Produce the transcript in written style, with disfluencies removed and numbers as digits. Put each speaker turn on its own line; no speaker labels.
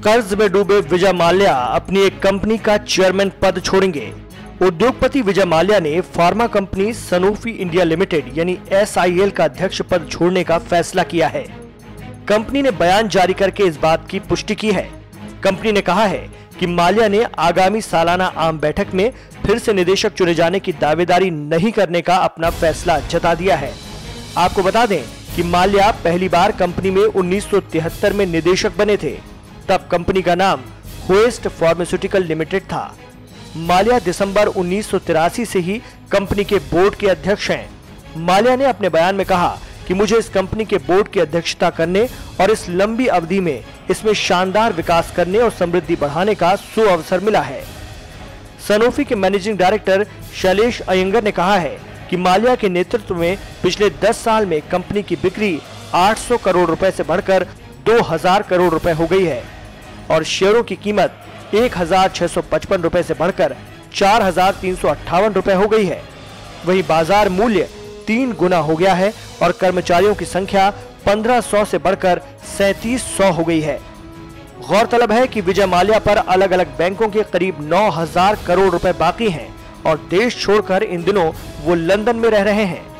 कर्ज में डूबे विजय माल्या अपनी एक कंपनी का चेयरमैन पद छोड़ेंगे। उद्योगपति विजय माल्या ने pharma company Sanofi India Limited यानी SIL का अध्यक्ष पद छोड़ने का फैसला किया है। कंपनी ने बयान जारी करके इस बात की पुष्टि की है। कंपनी ने कहा है कि माल्या ने आगामी सालाना आम बैठक में फिर से निदेशक चुने जाने की दावेदारी नहीं करने का अपना फैसला जता दिया है। आपको बता दें कि माल्या पहली बार कंपनी में 1973 में निदेशक बने थे। तब कंपनी का नाम होएस्ट फार्मास्यूटिकल लिमिटेड था। माल्या दिसंबर 1983 से ही कंपनी के बोर्ड के अध्यक्ष हैं। माल्या ने अपने बयान में कहा कि मुझे इस कंपनी के बोर्ड की अध्यक्षता करने और इस लंबी अवधि में इसमें शानदार विकास करने और समृद्धि बढ़ाने का सुअवसर मिला है। सनोफी के मैनेजिंग डायरेक्टर शैलेश अयंगर ने कहा है कि माल्या के नेतृत्व में पिछले 10 साल में कंपनी की बिक्री 800 करोड़ रुपए से बढ़कर 2000 करोड़ रुपए हो गई है और शेयरों की कीमत 1655 रुपए से बढ़कर 4358 रुपए हो गई है। वहीं बाजार मूल्य 3 गुना हो गया है और कर्मचारियों की संख्या 1500 से बढ़कर 3700 हो गई है। गौरतलब है कि विजय माल्या पर अलग अलग बैंकों के करीब 9000 करोड़ रुपए बाकी हैं और देश छोड़कर इन दिनों वो लंदन में रह रहे हैं।